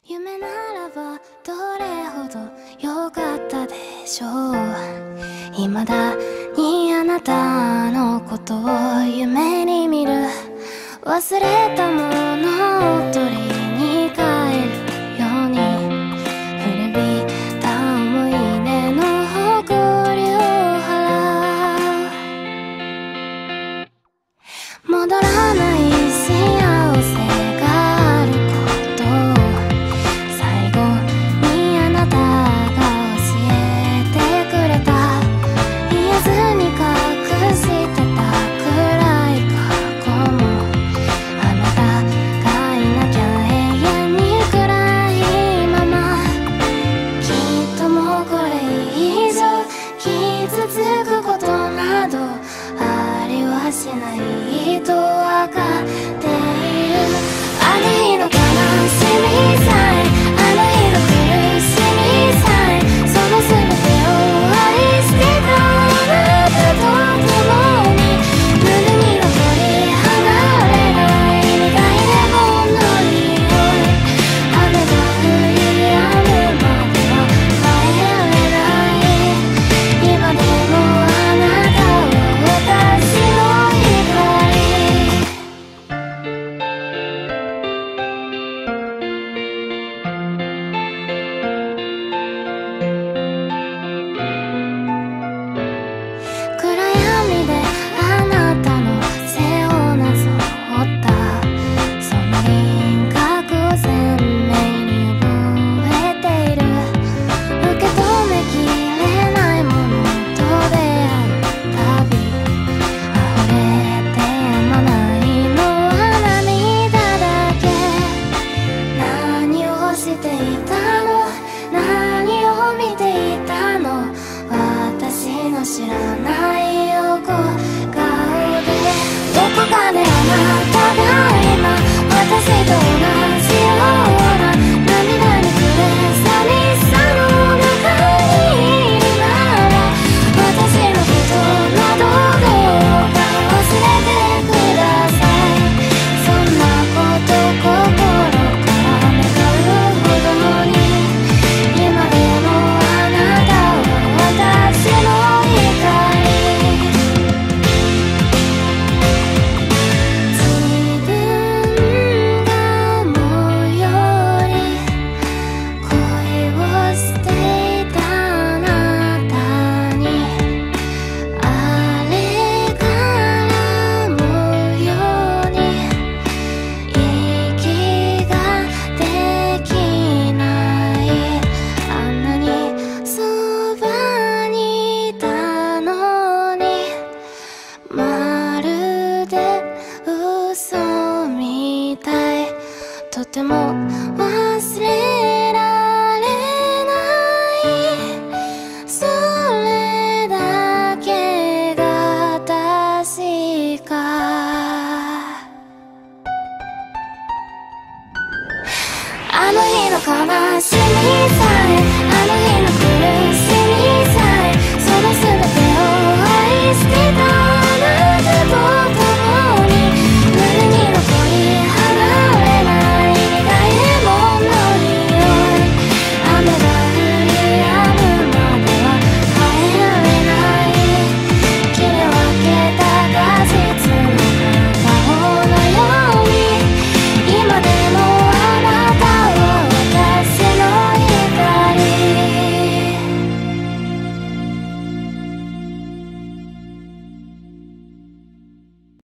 夢ならばどれほど良かったでしょう。未だにあなたのことを夢に見る。忘れたものを取りに帰るように古びた思い出の誇りを払う。戻らない幸せがあることを最後にあなたが教えてくれた。言えずに隠してた暗い過去もあなたがいなきゃ永遠に暗いまま。きっともうこれ以上傷つくことなどありはしないとわかっている。あの日の悲しみさえあの日の苦しみさえその全てを愛してたあなたと共に胸に残り離れない苦いレモンの匂い。雨が降り止むまでは帰れない。今でもあなたは私の光。暗闇であなたの背をなぞったその輪郭を鮮明に覚えている。受け止めきれないものと出会うたび溢れてやまないのは涙だけ。何をしていたの何を見ていたの私の知らない横顔でどこかであなたが今私と同じような涙に暮れ寂しさの中にいるなら私のことなどどうか忘れてください。そんなこと心から願うほどに今でもあなたは私の光。自分がもうより恋をしていたあなたにあれからもうように息ができない。あんなにそばにいたのにまるで嘘みたい。とても忘れられないそれだけが確か。あの日の悲しみさえ